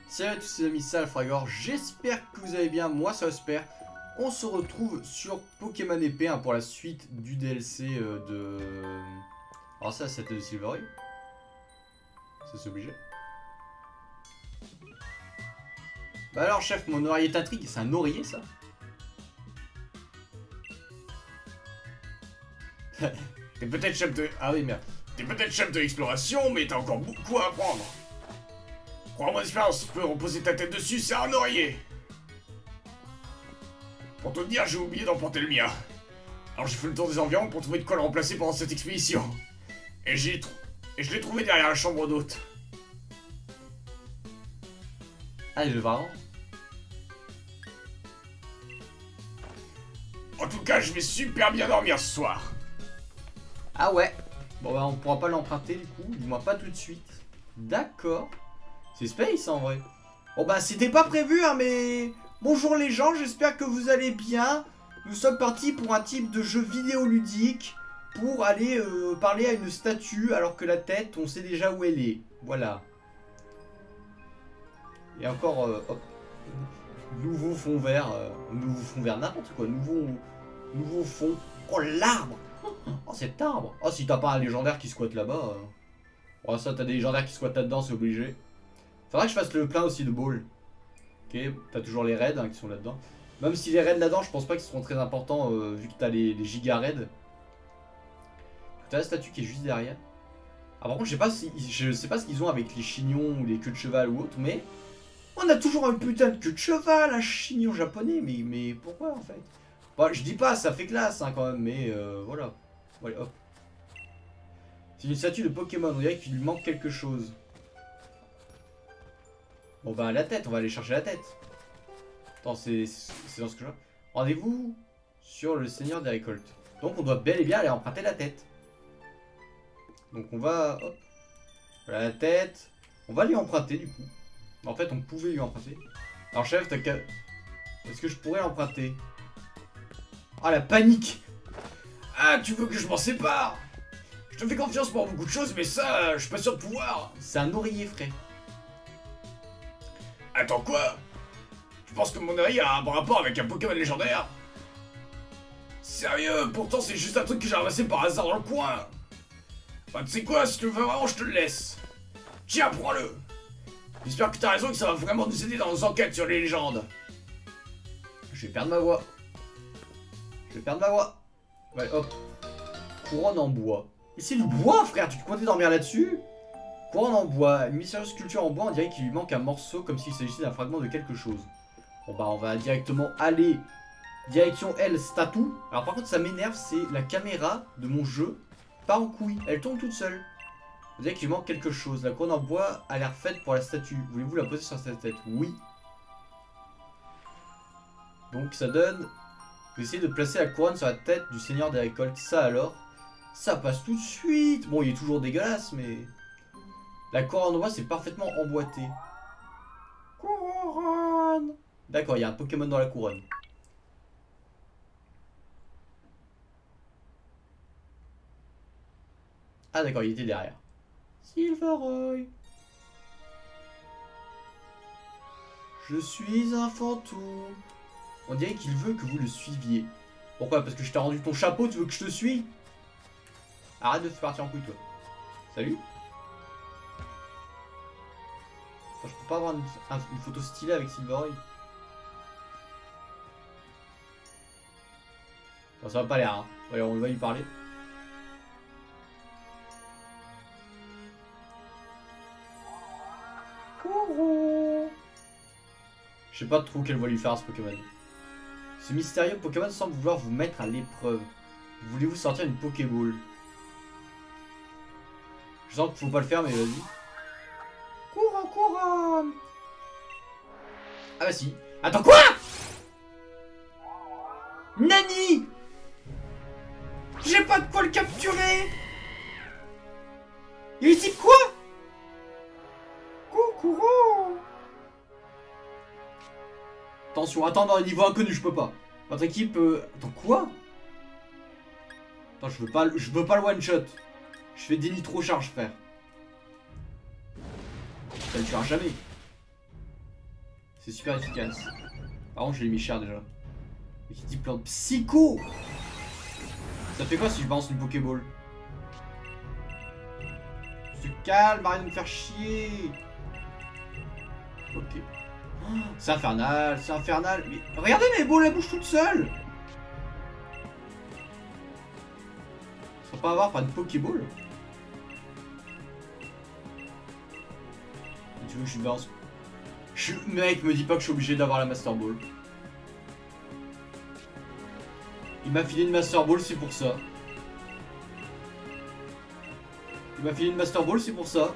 Salut à tous les amis, c'est Alfragor, j'espère que vous allez bien, moi ça j'espère. On se retrouve sur Pokémon épée pour la suite du DLC de... Alors ça c'était de Silvery. Ça c'est obligé. Bah alors chef, mon oreiller t'intrigue, c'est un oreiller ça? T'es peut-être chef de... Ah oui merde. T'es peut-être chef de l'exploration, mais t'as encore beaucoup à apprendre. Crois-moi d'expérience, tu peux reposer ta tête dessus, c'est un oreiller. Pour te dire, j'ai oublié d'emporter le mien. Alors j'ai fait le tour des environs pour trouver de quoi le remplacer pendant cette expédition. Et je l'ai trouvé derrière la chambre d'hôte. Ah il est vraiment... En tout cas, je vais super bien dormir ce soir. Ah ouais. Bon bah on pourra pas l'emprunter du coup, du moins pas tout de suite. D'accord. C'est space en vrai. Bon bah c'était pas prévu hein mais... Bonjour les gens, j'espère que vous allez bien. Nous sommes partis pour un type de jeu vidéo ludique. Pour aller parler à une statue alors que la tête on sait déjà où elle est. Voilà. Et encore... hop. Nouveau fond vert. Nouveau fond vert, n'importe quoi. Nouveau fond. Oh l'arbre. Oh cet arbre. Oh si t'as pas un légendaire qui squatte là-bas. Oh ça t'as des légendaires qui squattent là-dedans, c'est obligé. Faudra que je fasse le plein aussi de balls. Ok, t'as toujours les raids qui sont là-dedans. Même si les raids là-dedans, je pense pas qu'ils seront très importants vu que t'as les giga raids. T'as la statue qui est juste derrière. Ah par contre je sais pas ce qu'ils ont avec les chignons ou les queues de cheval ou autre, mais on a toujours un putain de queue de cheval, un chignon japonais, mais pourquoi en fait? Bon, je dis pas, ça fait classe hein, quand même, mais voilà. Voilà, hop. C'est une statue de Pokémon, on dirait qu'il lui manque quelque chose. Bon bah la tête, on va aller chercher la tête. Attends, c'est dans ce que je vois. Rendez-vous sur le Seigneur des récoltes. Donc on doit bel et bien aller emprunter la tête. Donc on va... Hop. Voilà la tête. On va lui emprunter du coup. En fait on pouvait lui emprunter. Alors chef, t'as qu'à... Est-ce que je pourrais l'emprunter? Ah la panique! Ah, tu veux que je m'en sépare? Je te fais confiance pour beaucoup de choses, mais ça, je suis pas sûr de pouvoir. C'est un oreiller frais. Attends quoi? Je pense que mon oreille a un bon rapport avec un Pokémon légendaire. Sérieux, pourtant c'est juste un truc que j'ai ramassé par hasard dans le coin. Bah tu sais quoi, si tu le veux vraiment, je te le laisse. Tiens, prends-le. J'espère que t'as raison et que ça va vraiment nous aider dans nos enquêtes sur les légendes. Je vais perdre ma voix. Je vais perdre ma voix. Ouais, hop. Couronne en bois. Et c'est du bois, frère, tu te comptais dormir là-dessus? Couronne en bois. Une mystérieuse sculpture en bois, on dirait qu'il lui manque un morceau comme s'il s'agissait d'un fragment de quelque chose. Bon bah on va directement aller direction L statue. Alors par contre ça m'énerve, c'est la caméra de mon jeu part en couille, elle tourne toute seule. On dirait qu'il manque quelque chose. La couronne en bois a l'air faite pour la statue. Voulez-vous la poser sur sa tête? Oui. Donc ça donne... Vous essayez de placer la couronne sur la tête du Seigneur des récoltes. Ça alors, ça passe tout de suite. Bon il est toujours dégueulasse mais... La couronne en bois c'est parfaitement emboîté. Couronne. D'accord, il y a un Pokémon dans la couronne. Ah d'accord, il était derrière. Silveroy. Je suis un fantôme. On dirait qu'il veut que vous le suiviez. Pourquoi? Parce que je t'ai rendu ton chapeau, tu veux que je te suive? Arrête de te partir en couille toi. Salut. Enfin, je peux pas avoir une photo stylée avec Silveroy. Bon, ça va pas l'air, hein. Allez, on va y parler. Coucou. Je sais pas trop quelle voix lui faire à ce Pokémon. Ce mystérieux Pokémon semble vouloir vous mettre à l'épreuve. Voulez-vous sortir une Pokéball? Je sens qu'il faut pas le faire, mais vas-y. Couronne. Ah bah si. Attends quoi? Nani? J'ai pas de quoi le capturer. Il est type quoi? Coucou. Attention, attends, dans le niveau inconnu, je peux pas. Votre équipe... Attends, quoi? Attends, je veux pas le one shot. Je fais des nitro charge, frère. Ça ne tuera jamais. C'est super efficace. Par contre, je l'ai mis cher déjà. Mais qui dit plante psycho? Ça fait quoi si je balance une Pokéball? Tu te calmes, arrête de me faire chier. Ok. Oh, c'est infernal, c'est infernal. Mais regardez mes balles, elles bougent toutes seules. Ça va pas avoir pas de Pokéball. Tu veux que je balance? Mec, me dis pas que je suis obligé d'avoir la Master Ball. Il m'a filé une Master Ball, c'est pour ça. Il m'a filé une Master Ball, c'est pour ça.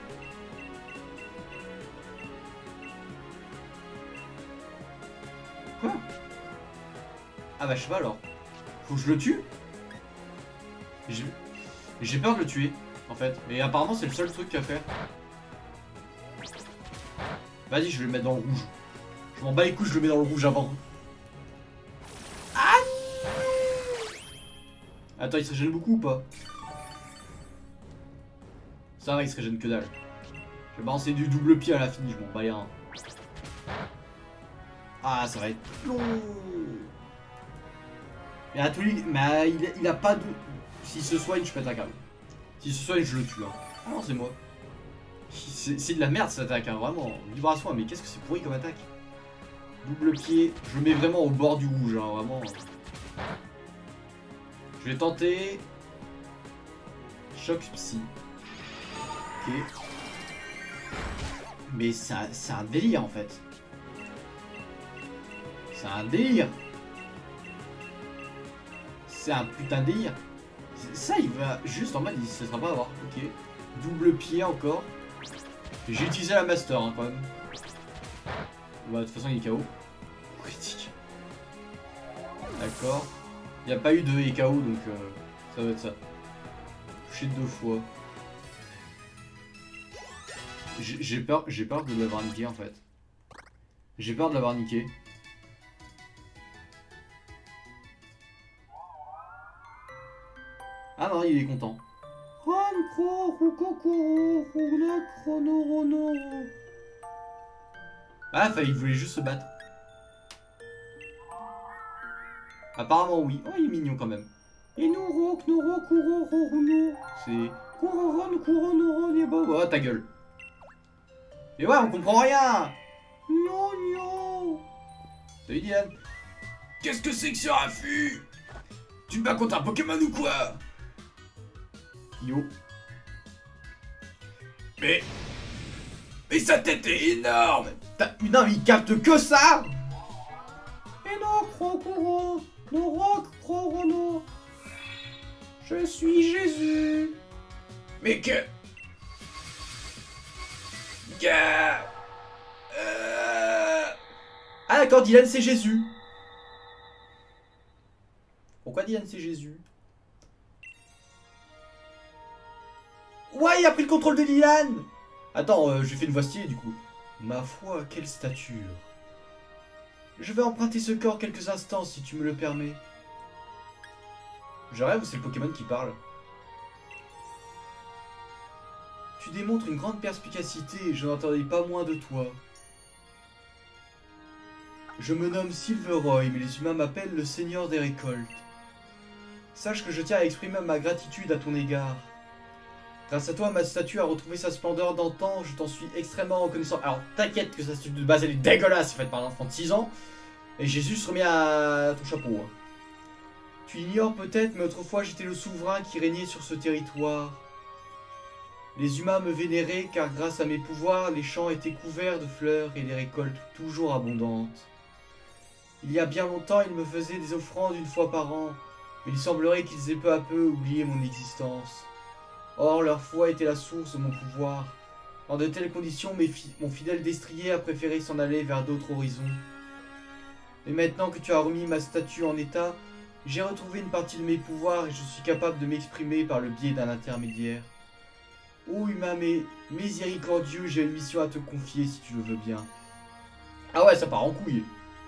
Quoi? Ah bah je sais pas alors. Faut que je le tue? J'ai peur de le tuer, en fait. Mais apparemment c'est le seul truc à faire. Vas-y, je vais le mettre dans le rouge. Je m'en bats les couilles, je le mets dans le rouge avant. Ah non! Attends, il se régène beaucoup ou pas? Ça va, il se régène que dalle. Je vais balancer du double pied à la fin, je m'en bats les reins. Ah, ça va être long. Mais à tous les... Mais il a pas de... S'il se soigne, je pète un câble. S'il se soigne, je le tue. Hein. Ah non, c'est moi. C'est de la merde cette attaque, hein, vraiment. Vibration, mais qu'est-ce que c'est pourri comme attaque? Double pied, je le mets vraiment au bord du rouge, hein, vraiment. Je vais tenter. Choc psy. Ok. Mais c'est un délire en fait. C'est un délire. C'est un putain de délire. Ça, il va juste en mode, il se sera pas à avoir. Ok. Double pied encore. J'ai utilisé la master hein, quand même. Bah, de toute façon, il est KO. Critique. D'accord. Il n'y a pas eu de KO donc ça doit être ça. Touché 2 fois. J'ai peur de l'avoir niqué en fait. J'ai peur de l'avoir niqué. Ah non, il est content. Ah, enfin, il voulait juste se battre. Apparemment, oui. Oh, il est mignon quand même. Et nous, c'est... Oh, ta gueule. Mais ouais, on comprend rien. Non, non. Salut, Dylan. Qu'est-ce que c'est que ce raffut? Tu te bats contre un Pokémon ou quoi? Yo. Mais sa tête est énorme. Non, mais il capte que ça. Et non, Crocoro. No. Je suis Jésus. Mais que... Ah d'accord, Dylan c'est Jésus. Pourquoi Dylan c'est Jésus? Ouais, il a pris le contrôle de Dylan. Attends, j'ai fait une voix stylée du coup. Ma foi, quelle stature. Je vais emprunter ce corps quelques instants si tu me le permets. Je rêve ou c'est le Pokémon qui parle? Tu démontres une grande perspicacité et je n'entendais pas moins de toi. Je me nomme Silveroy, mais les humains m'appellent le Seigneur des récoltes. Sache que je tiens à exprimer ma gratitude à ton égard. Grâce à toi, ma statue a retrouvé sa splendeur d'antan, je t'en suis extrêmement reconnaissant. Alors t'inquiète que sa statue de base elle est dégueulasse, faite par un enfant de 6 ans. Et Jésus se remet à ton chapeau. Hein. Tu ignores peut-être, mais autrefois j'étais le souverain qui régnait sur ce territoire. Les humains me vénéraient car grâce à mes pouvoirs, les champs étaient couverts de fleurs et les récoltes toujours abondantes. Il y a bien longtemps, ils me faisaient des offrandes une fois par an, mais il semblerait qu'ils aient peu à peu oublié mon existence. Or, leur foi était la source de mon pouvoir. Dans de telles conditions, mon fidèle destrier a préféré s'en aller vers d'autres horizons. Mais maintenant que tu as remis ma statue en état, j'ai retrouvé une partie de mes pouvoirs et je suis capable de m'exprimer par le biais d'un intermédiaire. Ô humain miséricordieux, j'ai une mission à te confier si tu le veux bien. Ah ouais, ça part en couille.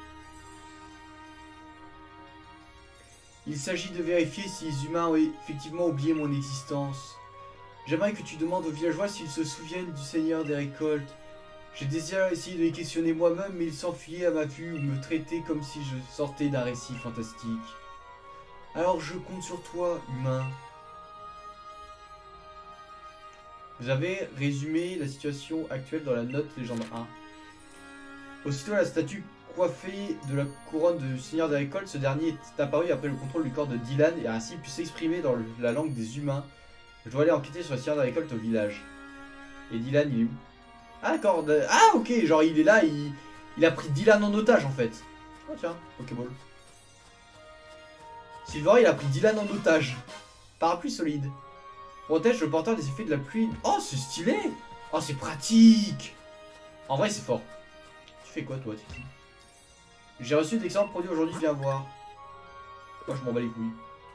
Il s'agit de vérifier si les humains ont effectivement oublié mon existence. J'aimerais que tu demandes aux villageois s'ils se souviennent du Seigneur des récoltes J'ai désiré essayer de les questionner moi-même, mais ils s'enfuyaient à ma vue ou me traitaient comme si je sortais d'un récit fantastique. Alors je compte sur toi, humain. J'avais résumé la situation actuelle dans la note légende 1. Aussitôt la statue coiffée de la couronne du seigneur des récoltes, ce dernier est apparu après le contrôle du corps de Dylan et a ainsi pu s'exprimer dans la langue des humains. Je dois aller enquêter sur le seigneur des récoltes au village. Et Dylan, il est où? Ah d'accord, ah ok, genre il est là, il a pris Dylan en otage en fait. Oh tiens, Pokéball. Silver, il a pris Dylan en otage. Parapluie solide. Protège le porteur des effets de la pluie. Oh, c'est stylé. Oh, c'est pratique. En vrai, c'est fort. Tu fais quoi, toi, Titi? J'ai reçu d'excellents produits aujourd'hui, viens voir. Moi, je m'en bats les couilles.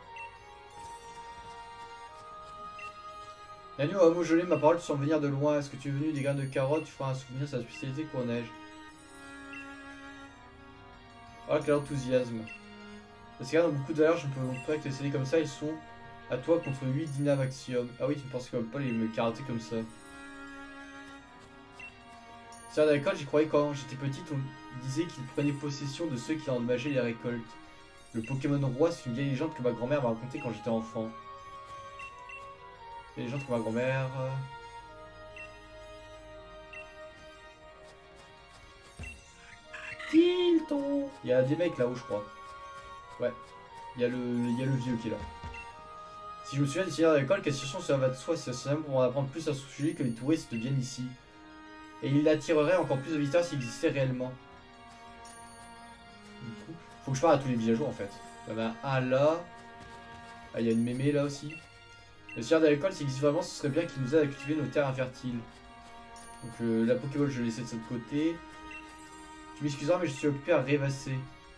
Bienvenue au hameau gelé, ma parole, tu sens venir de loin. Est-ce que tu es venu des graines de carottes? Tu feras un souvenir, sa spécialité pour neige. Oh, quel enthousiasme. Parce qu'il y a beaucoup de valeur, je ne peux pas te laisser comme ça, ils sont à toi contre 8 Dynamaxium. Ah oui, tu ne pensais quand même pas les me karater comme ça. C'est à la récolte, j'y croyais quand j'étais petite, on disait qu'il prenait possession de ceux qui endommageaient les récoltes. Le Pokémon roi, c'est une vieille légende que ma grand-mère m'a racontée quand j'étais enfant. Une légende que ma grand-mère... Tilton. Il y a des mecs là-haut, je crois. Ouais, il y a le vieux qui est là. Si je me souviens des seigneurs de l'école, quelle situation cela va de soi, c'est simple pour en apprendre plus à ce sujet que les touristes viennent ici. Et il attirerait encore plus de visiteurs s'il existait réellement. Du coup, faut que je parle à tous les villageois en fait. Il y en a un là. Ah, il y a une mémé là aussi. Le seigneur de l'école, s'il existe vraiment, ce serait bien qu'il nous aide à cultiver nos terres infertiles. Donc la Pokéball, je vais laisser de ce côté. Tu m'excuseras, mais je suis occupé à rêvasser.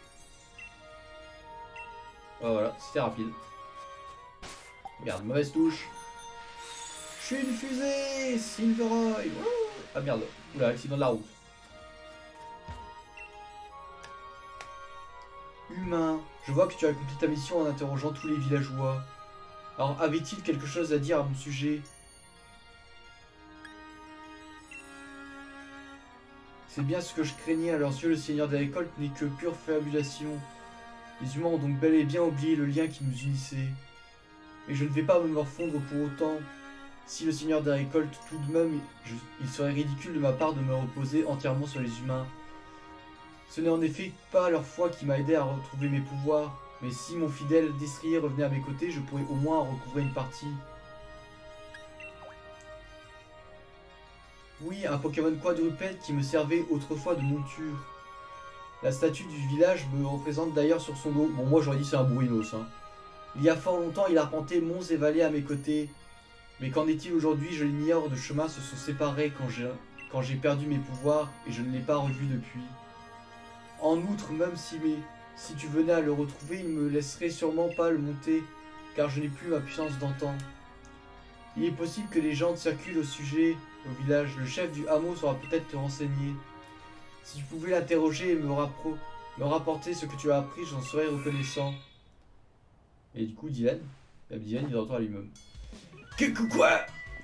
Oh, voilà, c'était rapide. Merde, mauvaise touche. Je suis une fusée, Silveroy. Ah merde, oula, accident de la route. Humain, je vois que tu as accompli ta mission en interrogeant tous les villageois. Alors, avait-il quelque chose à dire à mon sujet? C'est bien ce que je craignais, à leurs yeux, le seigneur des récoltes n'est que pure fabulation. Les humains ont donc bel et bien oublié le lien qui nous unissait. Mais je ne vais pas me morfondre pour autant. Si le seigneur des récoltes, tout de même, il serait ridicule de ma part de me reposer entièrement sur les humains. Ce n'est en effet pas leur foi qui m'a aidé à retrouver mes pouvoirs, mais si mon fidèle destrier revenait à mes côtés, je pourrais au moins en recouvrer une partie. Oui, un Pokémon quadrupède qui me servait autrefois de monture. La statue du village me représente d'ailleurs sur son dos. Bon, moi j'aurais dit c'est un Bruinos. Hein. Il y a fort longtemps, il arpentait monts et vallées à mes côtés. Mais qu'en est-il aujourd'hui? Je l'ignore, de chemins se sont séparés quand j'ai perdu mes pouvoirs et je ne l'ai pas revu depuis. En outre, même si tu venais à le retrouver, il me laisserait sûrement pas le monter, car je n'ai plus ma puissance d'antan. Il est possible que les gens circulent au sujet au village. Le chef du hameau saura peut-être te renseigner. Si tu pouvais l'interroger et me rapporter ce que tu as appris, j'en serais reconnaissant. Et du coup, Dylan, il est de retour à lui-même. Quoi?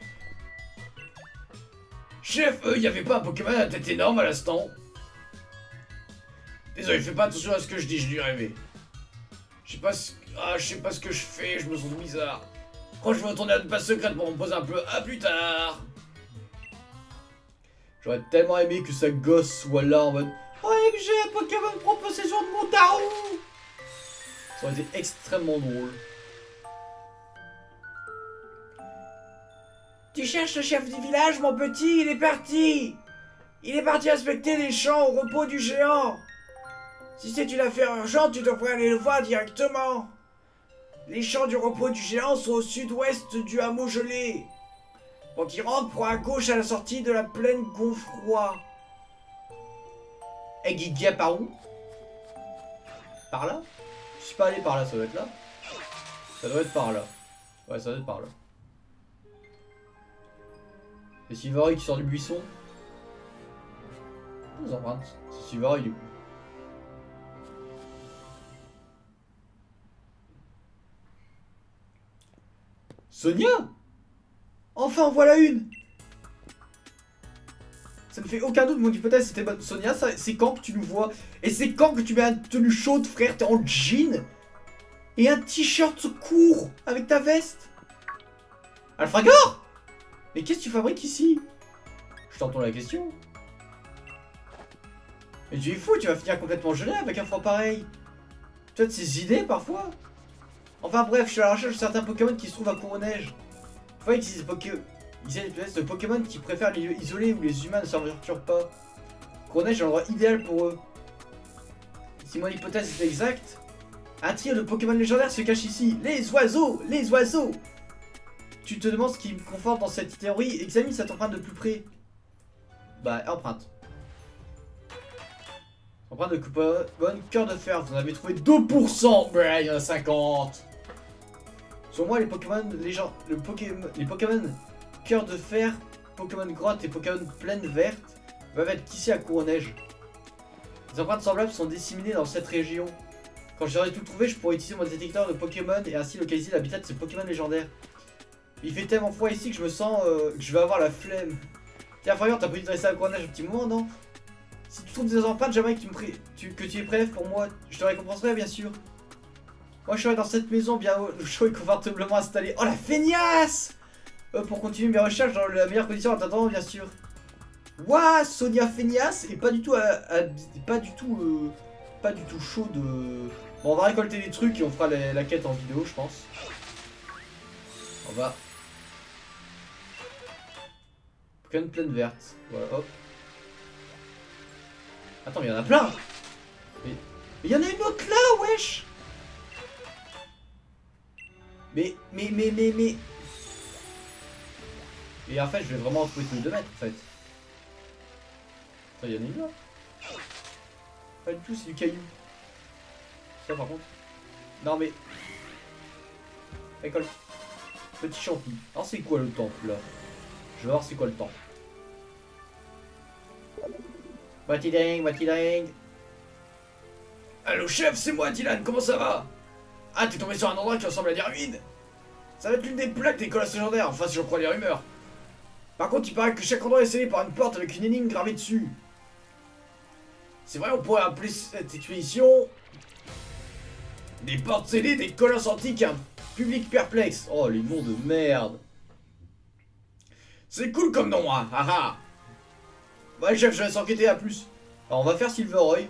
Chef, y avait pas un Pokémon à tête énorme à l'instant? Désolé, fais pas attention à ce que je dis, je lui rêvais. Je sais pas ce que je fais, je me sens bizarre. Quand je vais retourner à une base secrète pour me poser un peu, à plus tard. J'aurais tellement aimé que sa gosse soit là en mode OMG, Pokémon prend possession de mon tarot. Ça aurait été extrêmement drôle. Tu cherches le chef du village, mon petit? Il est parti! Il est parti inspecter les champs au repos du géant. Si c'est une affaire urgente, tu devrais aller le voir directement. Les champs du repos du géant sont au sud-ouest du hameau gelé. Quand il rentre, prends à gauche à la sortie de la plaine Gonfroy. Et Guidia par où? Par là? Je suis pas allé par là, ça doit être là. Ça doit être par là. Ouais, ça doit être par là. Et Silveroy qui sort du buisson. Nous empreintes. C'est Silveroy du coup. Sonia? Enfin, en voilà une! Ça ne fait aucun doute, mon hypothèse c'était bonne. Sonia, c'est quand que tu nous vois? Et c'est quand que tu mets une tenue chaude, frère? T'es en jean et un t-shirt court avec ta veste? Alfragor! Mais qu'est-ce que tu fabriques ici? Je t'entends la question. Mais tu es fou, tu vas finir complètement gelé avec un froid pareil. Tu as de ces idées parfois? Enfin bref, je suis à la recherche de certains Pokémon qui se trouvent à Courneige. Tu vois, il existe des espèces de Pokémon qui préfèrent les lieux isolés où les humains ne s'aventurent pas. Courneige est l'endroit idéal pour eux. Si mon hypothèse est exacte, un trio de Pokémon légendaires se cache ici. Les oiseaux! Les oiseaux! Tu te demandes ce qui me conforte dans cette théorie, examine cette empreinte de plus près. Bah, empreinte. Empreinte de Pokémon cœur de fer, vous en avez trouvé 2%. Ouais, il y en a 50. Sur moi, les Pokémon les Pokémon cœur de fer, Pokémon grotte et Pokémon plaine verte peuvent être ici à Courneige. Les empreintes semblables sont disséminées dans cette région. Quand j'aurai tout trouvé, je pourrai utiliser mon détecteur de Pokémon et ainsi localiser l'habitat de ces Pokémon légendaires. Il fait tellement froid ici que je me sens que je vais avoir la flemme. Tiens, Fire, t'as pas dû te rester à Courneige un petit moment, non? Si tu trouves des empreintes, j'aimerais que tu les prélèves pour moi. Je te récompenserai, bien sûr. Moi, je serai dans cette maison bien au chaud et confortablement installé. Oh, la feignasse! Pour continuer mes recherches dans la meilleure condition en attendant, bien sûr. Ouah, Sonia feignasse et pas du tout pas du tout chaud de... Bon, on va récolter les trucs et on fera la quête en vidéo, je pense. On va... Pokémon plaine verte. Voilà, hop. Attends, mais il y en a plein! Mais il y en a une autre là, wesh! Mais... Et en fait, je vais vraiment en trouver tous les 2 mètres, en fait. Ça, il y en a une là. Pas du tout, c'est du caillou. Ça, par contre. Non, mais... Récolte. Petit champi. Alors, c'est quoi le temple, là? Je vais voir c'est quoi le temple. Watidang. Allo, chef, c'est moi, Dylan, comment ça va? Ah, t'es tombé sur un endroit qui ressemble à des ruines? Ça va être l'une des plaques des colosses légendaires, enfin si je crois les rumeurs. Par contre, il paraît que chaque endroit est scellé par une porte avec une énigme gravée dessus. C'est vrai, on pourrait appeler cette expédition des portes scellées des colosses antiques et un public perplexe. Oh, les noms de merde. C'est cool comme nom, hein, haha. Ouais, chef, je vais s'enquêter à plus. Alors, on va faire Silveroy.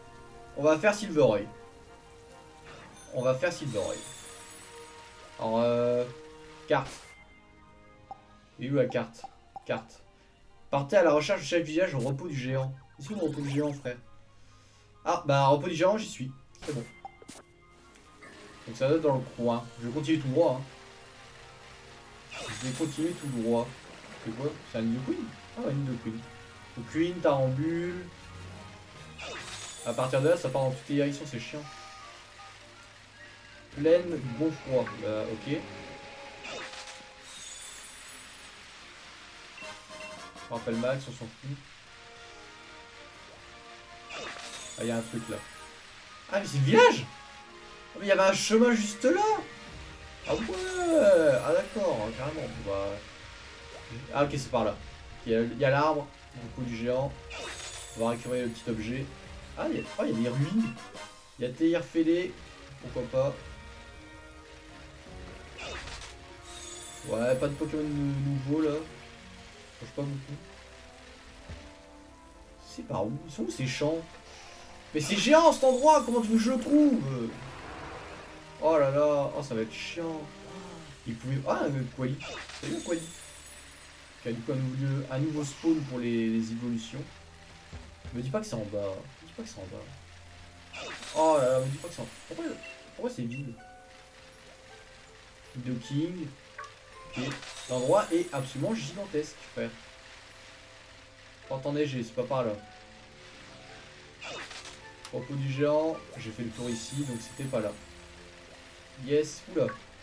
Alors, carte. Et où la carte? Carte. Partez à la recherche du chef du village au repos du géant. Ici le repos du géant, frère. Ah, bah, repos du géant, j'y suis. C'est bon. Donc ça doit être dans le coin. Je vais continuer tout droit. Hein. Je vais continuer tout droit. C'est quoi? C'est un nid de queen? Ah, ouais, nid de queen. Donc, queen, tarambule. À partir de là, ça part dans toutes les directions, c'est chiant. Plaine, bon froid. Bah, ok. Rappel max, on s'en fout. Ah, il y a un truc là. Ah, mais c'est le village! Ah, mais il y avait un chemin juste là! Ah ouais! Ah d'accord, carrément. Bah... Ah ok, c'est par là. Il y a l'arbre, le coup du géant. On va récupérer le petit objet. Ah, il y a des ruines. Il y a Théir fêlé. Pourquoi pas. Ouais, pas de Pokémon nouveau là. Ça change pas beaucoup. C'est par où? Ils sont où ces champs? Mais c'est géant cet endroit, comment tu veux que je le trouve? Oh là là, oh ça va être chiant. Il pouvait... Ah, un Quali. Salut le Quali. Qui a du coup un nouveau spawn pour les évolutions. Me dis pas que c'est en bas. Me dis pas que c'est en bas. Oh là là, me dis pas que c'est en bas. Pourquoi c'est vide? Docking. Ok. L'endroit est absolument gigantesque, frère. Porte enneigée, c'est pas par là. Repos du géant, j'ai fait le tour ici, donc c'était pas là. Yes, oula.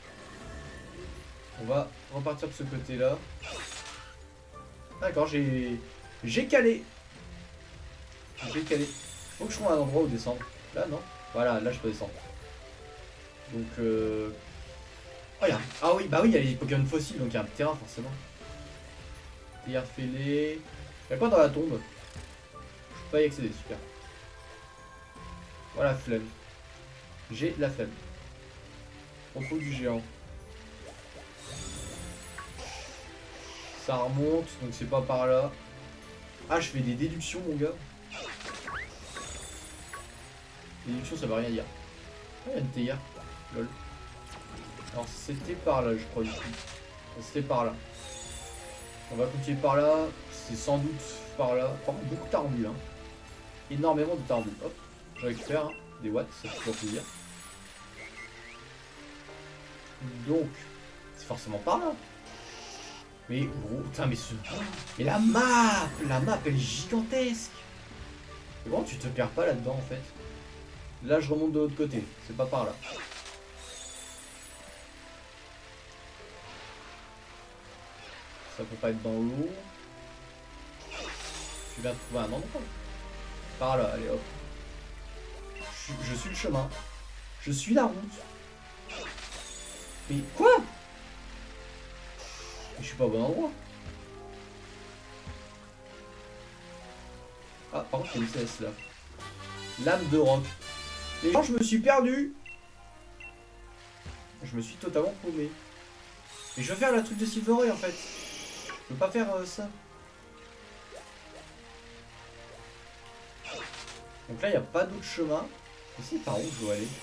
On va repartir de ce côté-là. D'accord, j'ai calé. J'ai calé. Faut que je trouve un endroit où descendre. Là, non? Voilà, là je peux descendre. Donc, oh, ah oui, bah oui, il y a les Pokémon fossiles, donc il y a un terrain forcément. Théir fêlé. Y'a quoi dans la tombe? Je peux pas y accéder, super. Voilà, flemme. J'ai la flemme. Repos du géant. Ça remonte, donc c'est pas par là. Ah, je fais des déductions, mon gars. Déduction, ça veut rien dire. Ah, il y a une théière. Lol. Alors, c'était par là, je crois, du coup. C'était par là. On va continuer par là. C'est sans doute par là. Par contre, beaucoup de tarambules, hein. Énormément de tarambules. Hop, je récupère hein, des watts, ça fait toujours plaisir. Donc, c'est forcément par là. Mais gros, putain, mais la map, elle est gigantesque. Et bon, tu te perds pas là-dedans en fait. Là, je remonte de l'autre côté, c'est pas par là. Ça peut pas être dans l'eau. Je viens de trouver un endroit. Par là, allez hop. Je suis le chemin. Je suis la route. Mais quoi? Je suis pas au bon endroit. Ah, par contre, il y a une CS là. Lame de roc. Les gens, je me suis perdu. Je me suis totalement paumé. Et je veux faire la truc de Silveroy en fait. Je peux pas faire ça. Donc là, il n'y a pas d'autre chemin. Mais c'est par où je dois aller?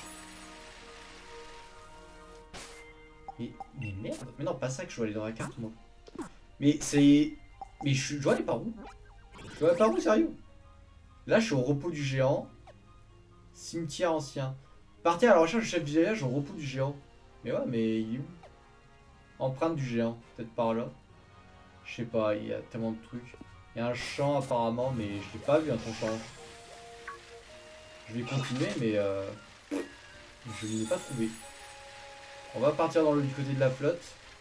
Mais merde. Mais non, pas ça que je dois aller dans la carte, moi. Mais c'est... Mais je dois aller par où? Je dois aller par où, sérieux? Là, je suis au repos du géant. Cimetière ancien. Partez à la recherche du chef du village au repos du géant. Mais ouais, mais il est où? Empreinte du géant. Peut-être par là. Je sais pas, il y a tellement de trucs. Il y a un champ apparemment, mais je l'ai pas vu un ton champ. Je vais continuer, mais je ne l'ai pas trouvé. On va partir dans du côté de la flotte.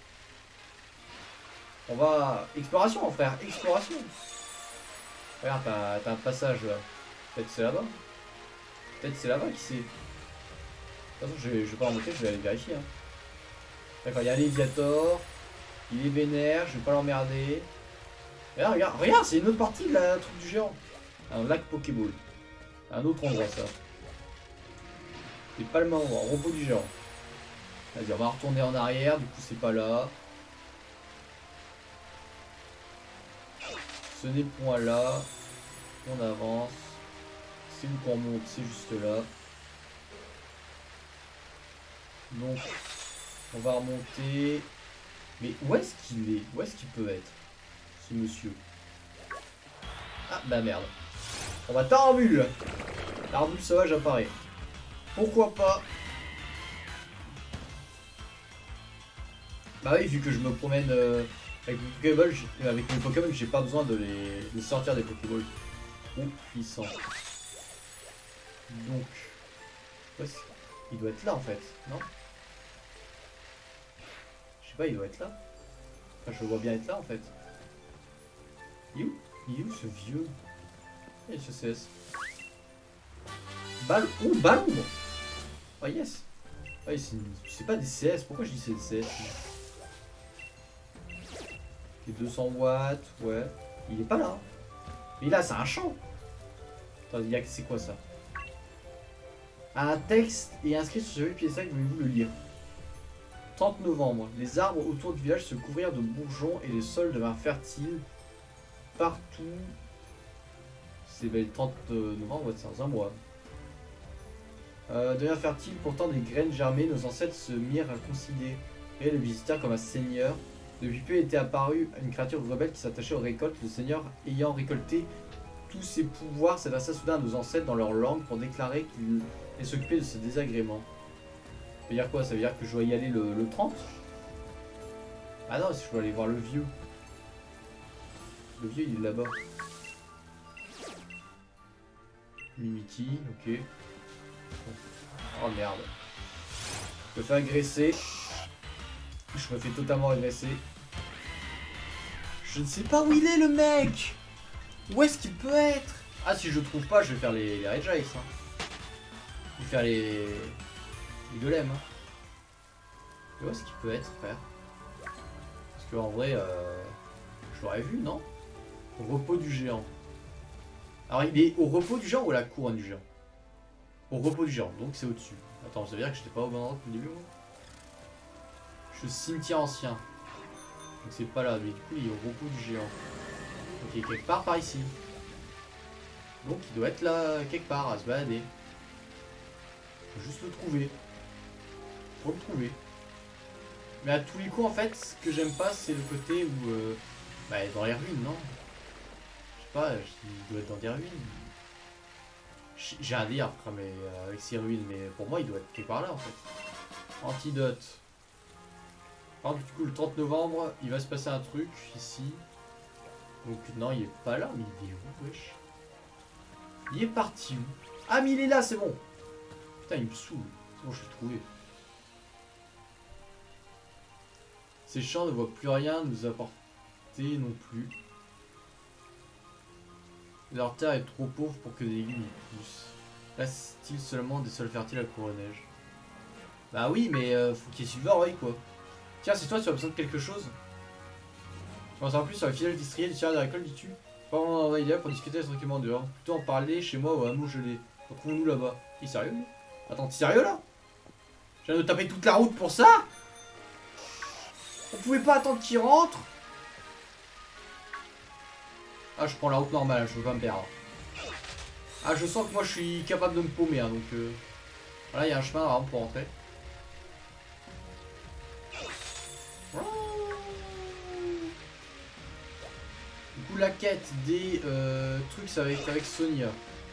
On va... Exploration, mon frère, exploration. Regarde, t'as un passage là. Peut-être c'est là-bas. Peut-être c'est là-bas qui c'est. De toute façon, je vais pas remonter, je vais aller vérifier. Hein. D'accord, il y a Léviator. Il est vénère, je vais pas l'emmerder. Regarde, regarde, c'est une autre partie de la truc du géant. Un lac Pokéball. Un autre endroit, ça. C'est pas le même endroit, repos du géant. Vas-y, on va retourner en arrière, du coup c'est pas là. Ce n'est point là. On avance. C'est où qu'on monte, c'est juste là. Donc, on va remonter. Mais où est-ce qu'il est? Où est-ce qu'il peut être, ce monsieur? Ah, bah merde. On va tarambule. L'arbule sauvage apparaît. Pourquoi pas? Bah oui, vu que je me promène avec mes Pokémon, j'ai pas besoin de les sortir des Pokéballs. Oh, puissant. Donc, il doit être là en fait, non? Je sais pas, il doit être là. Enfin, je le vois bien être là en fait. Il est où? Il est où ce vieux? Il est ce CS. Oh, ballon! Oh yes! Oh, c'est pas des CS, pourquoi je dis c'est des CS? Et 200 watts, ouais. Il est pas là. Mais là, c'est un champ. Attends, c'est quoi ça? Un texte est inscrit sur ce vieux piédestal, voulez-vous le lire? 30 novembre. Les arbres autour du village se couvrirent de bourgeons et les sols devinrent fertiles. Partout. C'est le 30 novembre, ouais, c'est dans un mois. Devenir fertile, pourtant des graines germées, nos ancêtres se mirent à considérer le visiteur comme un seigneur. Depuis peu était apparue une créature rebelle qui s'attachait aux récoltes. Le seigneur, ayant récolté tous ses pouvoirs, s'adressa soudain à nos ancêtres dans leur langue pour déclarer qu'il allait s'occuper de ce désagrément. Ça veut dire quoi? Ça veut dire que je dois y aller le 30? Ah non, si je dois aller voir le vieux. Le vieux, il est là-bas. Mimiki, ok. Oh merde. Je me fais agresser. Je me fais totalement agresser. Je ne sais pas où il est le mec. Où est-ce qu'il peut être? Ah, si je le trouve pas, je vais faire les Red Jace. Hein. Je vais faire les golems. Hein. Où est-ce qu'il peut être, frère? Parce qu'en vrai, je l'aurais vu, non? Au repos du géant. Alors il est au repos du géant ou à la couronne du géant? Au repos du géant, donc c'est au-dessus. Attends, ça veut dire que j'étais pas au bon endroit depuis le début moi? Je suis au cimetière ancien. Donc c'est pas là, mais du coup il est au repos du géant. Donc il est quelque part par ici. Donc il doit être là quelque part à se balader. Faut juste le trouver. Faut le trouver. Mais à tous les coups en fait, ce que j'aime pas c'est le côté où... bah dans les ruines, non? Je sais pas, il doit être dans des ruines. J'ai un délire frère, mais avec ces ruines, mais pour moi il doit être quelque part là en fait. Antidote. Par contre, du coup le 30 novembre, il va se passer un truc ici. Donc non, il est pas là, mais il est où, wesh? Il est parti où? Ah mais il est là, c'est bon. Putain, il me saoule. C'est bon, je l'ai trouvé. Ces champs ne voient plus rien nous apporter non plus. Leur terre est trop pauvre pour que des légumes y poussent. Reste-t-il seulement des sols fertiles à couvrir neige? Bah oui, mais faut qu'il y ait Silverway quoi. Tiens, c'est toi, tu as besoin de quelque chose? Tu en savoir plus sur les fidèles distriers du tiers de récolte, dis-tu? Pas vraiment un endroit idéal pour discuter tranquillement dehors. Plutôt en parler chez moi ou à hameau gelé. Retrouvons-nous là-bas. T'es sérieux lui? Attends, t'es sérieux là? Je viens de taper toute la route pour ça? On pouvait pas attendre qu'il rentre? Ah, je prends la route normale, je veux pas me perdre. Ah, je sens que moi je suis capable de me paumer, hein, donc... Voilà, il y a un chemin vraiment pour rentrer. Du coup, la quête des trucs, ça va être avec Sonia.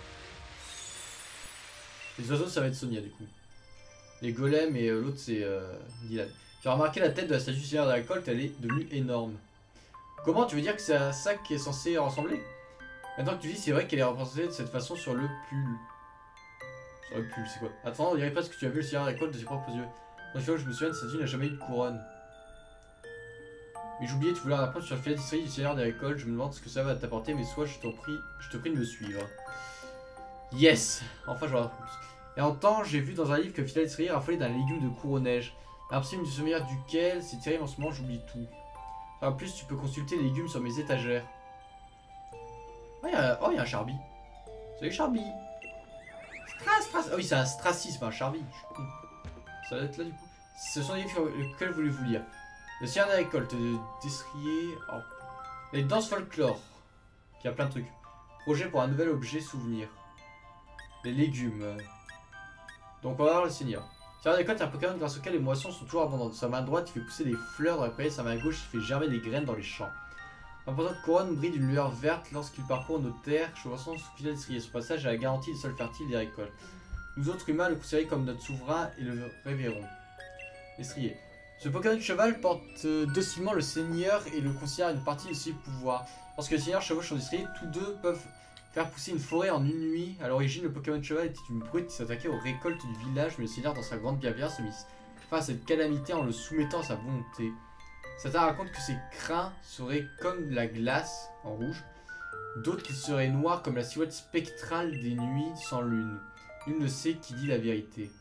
Les oiseaux, ça va être Sonia, du coup. Les golems et l'autre, c'est Dylan. Tu as remarqué la tête de la statue seigneur de la récolte, elle est devenue énorme. Comment tu veux dire que c'est à ça qui est censé ressembler? Maintenant que tu dis, c'est vrai qu'elle est représentée de cette façon sur le pull. Sur le pull, c'est quoi? Attends, on dirait presque que tu as vu le seigneur de la récolte de tes propres yeux. Dans je me souviens, cette statue n'a jamais eu de couronne. Mais j'oubliais, tu voulais en apprendre sur le filet d'histoire du seigneur des récoltes. Je me demande ce que ça va t'apporter, mais soit je te prie de me suivre. Yes! Enfin, je vais en apprendre plus. Et en temps, j'ai vu dans un livre que Filet d'histoire raffolait d'un légume de couronnège. L'impossible de se souvenir duquel, c'est terrible en ce moment, j'oublie tout. En plus, tu peux consulter les légumes sur mes étagères. Oh, il y a un charbi. Salut charbi. Strass. Oh oui, c'est un stracisme, un charbi. Je suis con. Ça va être là du coup. Ce sont les livres lesquels voulez-vous lire? Le seigneur de la récolte, destrier. Oh. Les danses folklore. Il y a plein de trucs. Projet pour un nouvel objet souvenir. Les légumes. Donc on va voir le seigneur. Le seigneur de la récolte est un Pokémon grâce auquel les moissons sont toujours abondantes. Sa main droite, il fait pousser des fleurs dans la prairie, sa main gauche, il fait germer des graines dans les champs. L'imposante couronne brille d'une lueur verte lorsqu'il parcourt nos terres, chevauchant sous fidèle destrier. Son passage a la garantie des sols fertiles des récoltes. Nous autres humains le considérons comme notre souverain et le révérons. Destrier. Ce Pokémon de cheval porte docilement le seigneur et le considère une partie de ses pouvoirs. Lorsque le seigneur chevauche son destrier, tous deux peuvent faire pousser une forêt en une nuit. À l'origine, le Pokémon de cheval était une brute qui s'attaquait aux récoltes du village, mais le seigneur, dans sa grande bienveillance, se mit face à cette calamité en le soumettant à sa volonté. Certains racontent que ses crins seraient comme la glace, en rouge, d'autres qu'ils seraient noirs comme la silhouette spectrale des nuits sans lune. Nul ne sait qui dit la vérité.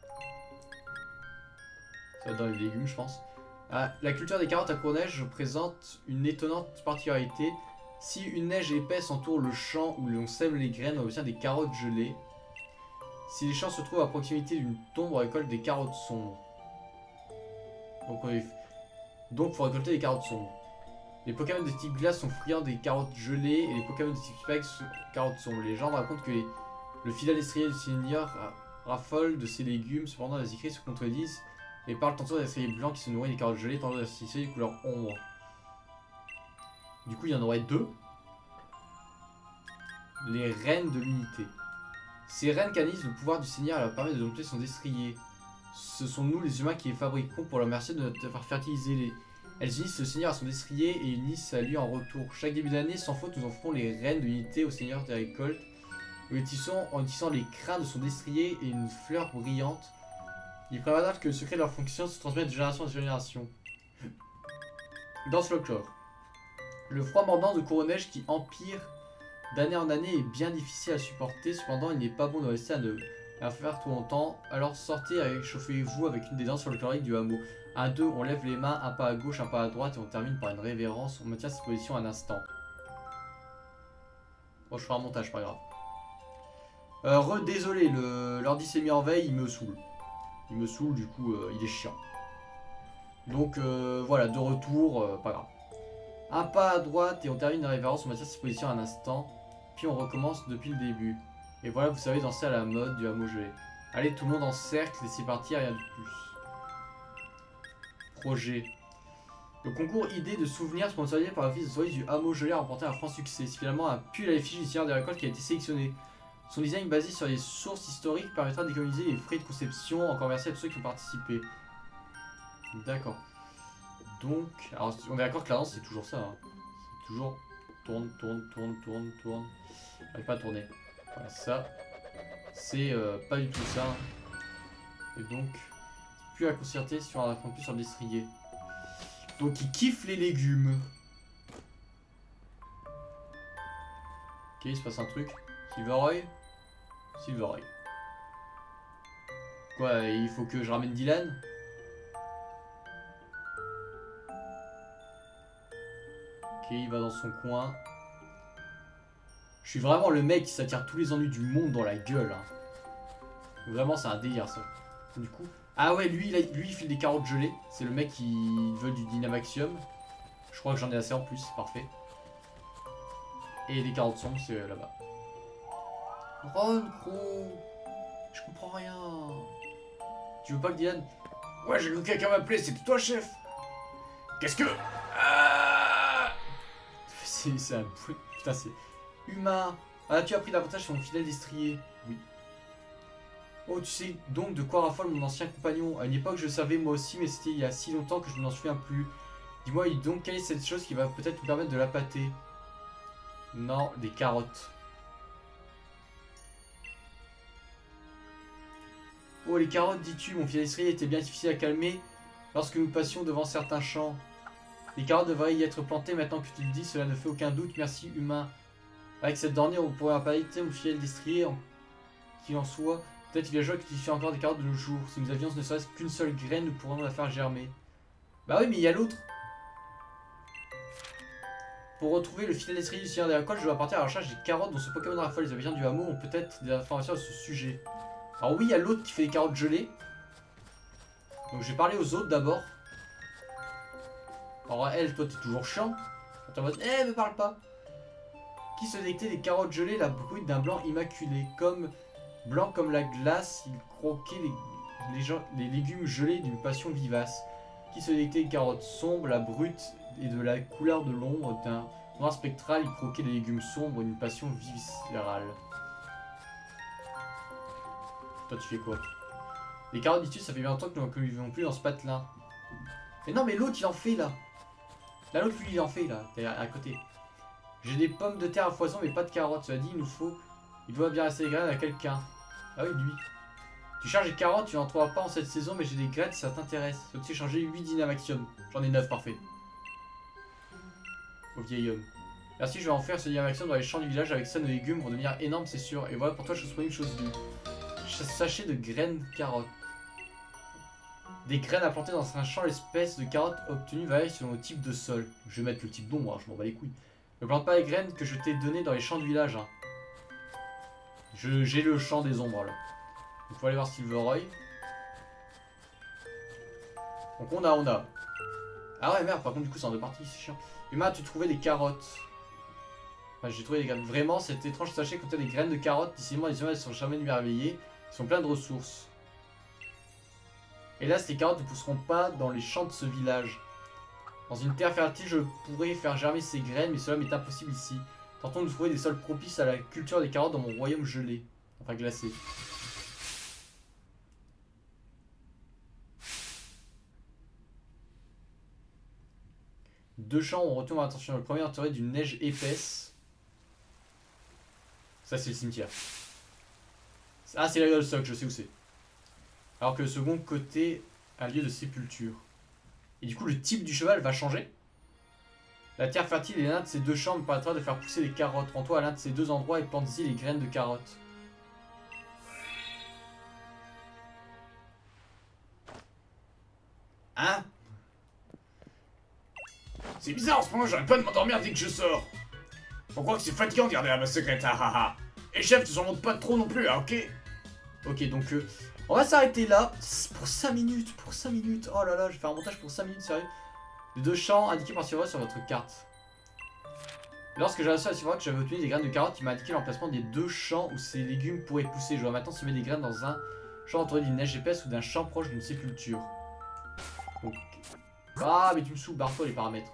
Ça va dans les légumes, je pense. La culture des carottes à court-neige présente une étonnante particularité. Si une neige épaisse entoure le champ où l'on sème les graines, on obtient des carottes gelées. Si les champs se trouvent à proximité d'une tombe, on récolte des carottes sombres. Donc faut récolter des carottes sombres. Les Pokémon de type glace sont friands des carottes gelées et les Pokémon de type spike sont carottes sombres. Les gens racontent que le fidèle destrier du seigneur raffole de ces légumes. Cependant, les écrits se contredisent et parlent tantôt d'un destrier blanc qui se nourrit des carottes gelées, tantôt d'un destrier de couleur ombre. Du coup, il y en aurait deux. Les reines de l'unité. Ces reines canalisent le pouvoir du seigneur et leur permettent de dompter son destrier. Ce sont nous les humains qui les fabriquons pour leur remercier de nous faire fertiliser les... Elles unissent le seigneur à son destrier et unissent à lui en retour. Chaque début d'année, sans faute, nous offrons les reines de l'unité au seigneur des récoltes. En tissant les crins de son destrier et une fleur brillante. Il est probable que le secret de leur fonction se transmette de génération en génération. Danse folklore. Le froid mordant de couronnège qui empire d'année en année est bien difficile à supporter. Cependant, il n'est pas bon de rester à ne rien faire trop longtemps. Alors sortez et réchauffez-vous avec une des danses folkloriques du hameau. 1-2, on lève les mains, un pas à gauche, un pas à droite et on termine par une révérence. On maintient cette position un instant. Bon, je ferai un montage, pas grave. Désolé, l'ordi s'est mis en veille, il me saoule. Il me saoule, du coup, il est chiant. Donc, voilà, de retour, pas grave. Un pas à droite et on termine la révérence, on maintient ses positions un instant. Puis on recommence depuis le début. Et voilà, vous savez, danser à la mode du hameau gelé. Allez, tout le monde en cercle et c'est parti, rien de plus. Projet. Le concours idée de souvenirs sponsorisé par l'office de tourisme du hameau gelé a remporté un franc succès. C'est finalement un pull à l'effigie du Seigneur des récoltes qui a été sélectionné. Son design basé sur les sources historiques permettra d'économiser les frais de conception. Encore merci à tous ceux qui ont participé. D'accord. Donc, alors on est d'accord que la danse c'est toujours ça. Hein. C'est toujours tourne, tourne, tourne, tourne, tourne. J'arrive pas à tourner. Voilà, ça. C'est pas du tout ça. Et donc, plus à concerter sur un plus sur le destrier. Donc il kiffe les légumes. Ok, il se passe un truc. Silverroy. Silverroy. Quoi, il faut que je ramène Dylan? Ok, il va dans son coin. Je suis vraiment le mec qui s'attire tous les ennuis du monde dans la gueule. Hein. Vraiment, c'est un délire ça. Du coup... Ah ouais, lui il file des carottes gelées. C'est le mec qui veut du Dynamaxium. Je crois que j'en ai assez en plus, c'est parfait. Et les carottes sombres, c'est là-bas. Ron, gros. Je comprends rien. Tu veux pas que Dylan... Ouais, j'ai cru que quelqu'un m'appelait, c'était toi, chef. Qu'est-ce que... C'est un... Putain, c'est... Humain. Ah, tu as pris davantage sur mon fidèle destrier. Oui. Oh, tu sais donc de quoi raffole mon ancien compagnon. À une époque, je savais moi aussi, mais c'était il y a si longtemps que je ne m'en souviens plus. Dis-moi donc, quelle est cette chose qui va peut-être nous permettre de l'appâter? Non, des carottes. Oh, les carottes, dis-tu, mon fidèle destrier était bien difficile à calmer lorsque nous passions devant certains champs. Les carottes devraient y être plantées maintenant que tu le dis, cela ne fait aucun doute, merci humain. Avec cette dernière, on pourrait appâter mon fidèle destrier, qu'il en soit. Peut-être villageois qui cultivent encore des carottes de nos jours. Si nous avions ne serait-ce qu'une seule graine, nous pourrions la faire germer. Bah oui, mais il y a l'autre. Pour retrouver le fidèle destrier du Seigneur des récoltes, je dois partir à la recherche des carottes dont ce Pokémon raffole. Les habitants du hameau ont peut-être des informations à ce sujet. Alors oui, il y a l'autre qui fait des carottes gelées. Donc je vais parler aux autres d'abord. Alors elle, toi t'es toujours chiant. T'es en mode, me parle pas. Qui se délectait des carottes gelées, la brute d'un blanc immaculé. Blanc comme la glace, il croquait les légumes gelés d'une passion vivace. Qui se délectait des carottes sombres, la brute et de la couleur de l'ombre d'un noir spectral, il croquait les légumes sombres d'une passion viscérale. Toi tu fais quoi? Les carottes dis-tu, ça fait bien longtemps que nous ne vivons plus dans ce patelin. Mais non mais l'autre il en fait là. Là l'autre lui il en fait là, à côté. J'ai des pommes de terre à foison mais pas de carottes, cela dit il doit bien rester des graines à quelqu'un. Ah oui lui. Tu cherches des carottes, tu n'en trouveras pas en cette saison mais j'ai des graines si ça t'intéresse. Tu as aussi échanger 8 Dynamaxium. J'en ai 9, parfait. Au vieil homme. Merci, je vais en faire ce Dynamaxium dans les champs du village, avec ça nos légumes vont devenir énormes c'est sûr. Et voilà pour toi chose une chose due. Sachet de graines carottes. Des graines à planter dans un champ, l'espèce de carottes obtenues varie selon le type de sol. Je vais mettre le type d'ombre, hein, je m'en bats les couilles. Ne plante pas les graines que je t'ai données dans les champs du village. Hein. J'ai le champ des ombres là. Il faut aller voir Silverroy. Donc on a. Ah ouais merde, par contre du coup c'est en deux parties, c'est chiant. Humain, tu trouvais des carottes. Enfin, j'ai trouvé des graines. Vraiment, cet étrange sachet contenait des graines de carottes. D'ici moi, les humains ne sont jamais merveillés. Ils sont pleins de ressources. Hélas, les carottes ne pousseront pas dans les champs de ce village. Dans une terre fertile, je pourrais faire germer ces graines, mais cela m'est impossible ici. Tentons de trouver des sols propices à la culture des carottes dans mon royaume gelé. Enfin glacé. Deux champs, on retourne attention. Le premier entouré d'une neige épaisse. Ça, c'est le cimetière. Ah, c'est la gueule soc, je sais où c'est. Alors que le second côté, un lieu de sépulture. Et du coup, le type du cheval va changer. La terre fertile et l'un de ces deux champs me permettra de faire pousser des carottes. Rends-toi à l'un de ces deux endroits et plante-y les graines de carottes. Hein? C'est bizarre en ce moment, j'arrête pas de m'endormir dès que je sors. Pourquoi que c'est fatigant de garder la base secrète, ah ah ah. Et chef, tu s'en montres pas trop non plus, hein, ok? Ok, donc on va s'arrêter là pour 5 minutes. Pour 5 minutes. Oh là là, je vais faire un montage pour 5 minutes, sérieux. Les 2 champs indiqués par Silver sur votre carte. Lorsque j'ai réussi à Silver que j'avais obtenu des graines de carottes, il m'a indiqué l'emplacement des 2 champs où ces légumes pourraient pousser. Je dois maintenant semer des graines dans un champ entouré d'une neige épaisse ou d'un champ proche d'une sépulture. Ok. Ah, mais tu me saoules, barre-toi les paramètres.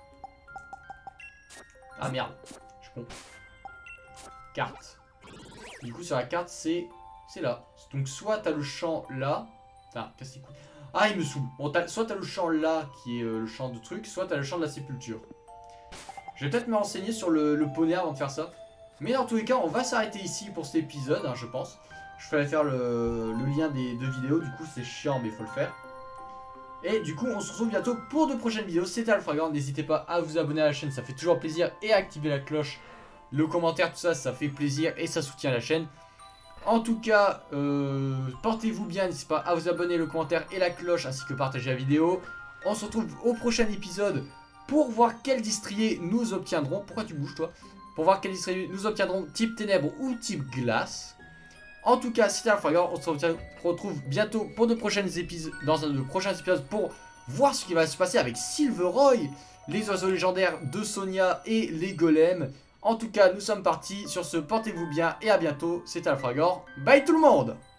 Ah merde, je suis con. Carte. Du coup, sur la carte, c'est là. Donc, soit t'as le champ là. Putain, casse les couilles. Ah, il me saoule. Bon, soit t'as le champ là, qui est le champ de truc, soit t'as le champ de la sépulture. Je vais peut-être me renseigner sur le poney avant de faire ça. Mais dans tous les cas, on va s'arrêter ici pour cet épisode, hein, je pense. Je ferai faire le lien des 2 vidéos, du coup, c'est chiant, mais il faut le faire. Et du coup, on se retrouve bientôt pour de prochaines vidéos. C'était Alfragor. N'hésitez pas à vous abonner à la chaîne, ça fait toujours plaisir. Et à activer la cloche, le commentaire, tout ça, ça fait plaisir et ça soutient la chaîne. En tout cas, portez-vous bien. N'hésitez pas à vous abonner, le commentaire et la cloche, ainsi que partager la vidéo. On se retrouve au prochain épisode pour voir quel destrier nous obtiendrons. Pourquoi tu bouges, toi? Pour voir quel destrier nous obtiendrons, type ténèbres ou type glace. En tout cas, c'était Alfragor. On se retrouve bientôt pour de prochains épisodes, dans un de prochains épisodes pour voir ce qui va se passer avec Silveroy, les oiseaux légendaires de Sonia et les golems. En tout cas, nous sommes partis. Sur ce, portez-vous bien et à bientôt. C'était Alfragor. Bye tout le monde!